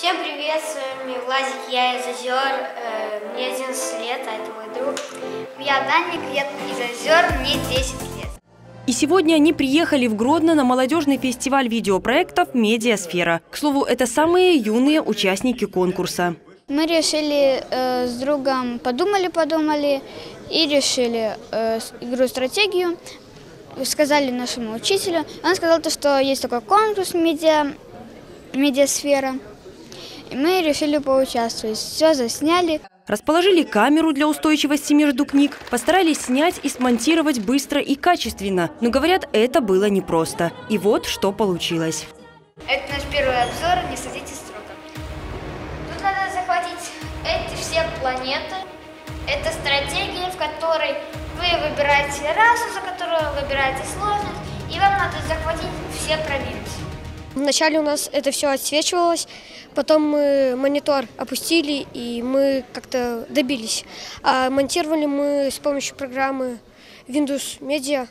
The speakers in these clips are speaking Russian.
Всем привет, с вами Владик, я из Озер, мне 11 лет, а это мой друг. Я Даник, я из Озер, мне 10 лет. И сегодня они приехали в Гродно на молодежный фестиваль видеопроектов «Медиасфера». К слову, это самые юные участники конкурса. Мы решили с другом, подумали и решили игру-стратегию. Сказали нашему учителю. Он сказал, что есть такой конкурс «Медиасфера». И мы решили поучаствовать. Все засняли. Расположили камеру для устойчивости между книг, постарались снять и смонтировать быстро и качественно. Но, говорят, это было непросто. И вот что получилось. Это наш первый обзор, не садитесь строго. Тут надо захватить эти все планеты. Это стратегия, в которой вы выбираете расу, за которую выбираете сложность, и вам надо захватить все провинции. Вначале у нас это все отсвечивалось, потом мы монитор опустили, и мы как-то добились. А монтировали мы с помощью программы Windows Media.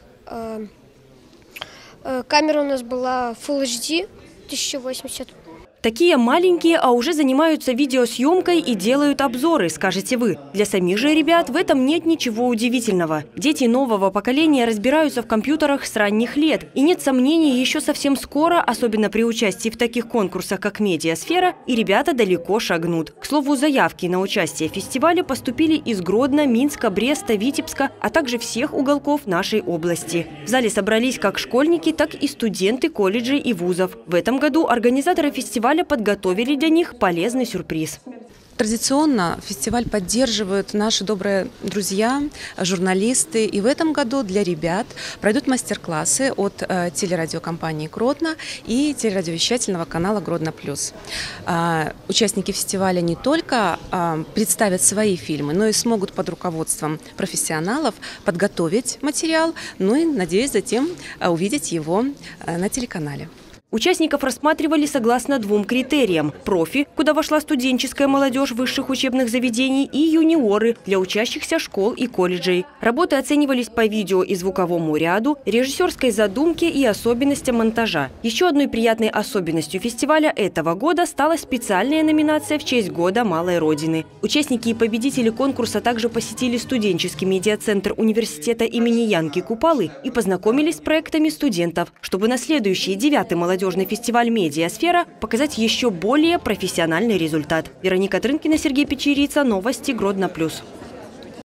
Камера у нас была Full HD 1080. Такие маленькие, а уже занимаются видеосъемкой и делают обзоры, скажете вы. Для самих же ребят в этом нет ничего удивительного. Дети нового поколения разбираются в компьютерах с ранних лет. И нет сомнений, еще совсем скоро, особенно при участии в таких конкурсах, как «Медиасфера», и ребята далеко шагнут. К слову, заявки на участие в фестивале поступили из Гродно, Минска, Бреста, Витебска, а также всех уголков нашей области. В зале собрались как школьники, так и студенты колледжей и вузов. В этом году организаторы фестиваля подготовили для них полезный сюрприз. Традиционно фестиваль поддерживают наши добрые друзья, журналисты. И в этом году для ребят пройдут мастер-классы от телерадиокомпании «Гродно» и телерадиовещательного канала «Гродно Плюс». Участники фестиваля не только представят свои фильмы, но и смогут под руководством профессионалов подготовить материал, ну и, надеюсь, затем увидеть его на телеканале. Участников рассматривали согласно двум критериям – профи, куда вошла студенческая молодежь высших учебных заведений, и юниоры для учащихся школ и колледжей. Работы оценивались по видео и звуковому ряду, режиссерской задумке и особенностям монтажа. Еще одной приятной особенностью фестиваля этого года стала специальная номинация в честь Года Малой Родины. Участники и победители конкурса также посетили студенческий медиацентр университета имени Янки Купалы и познакомились с проектами студентов, чтобы на следующий 9-й молодежный фестиваль «Медиасфера» показать еще более профессиональный результат. Вероника Трынкина, Сергей Печерица. Новости Гродно Плюс.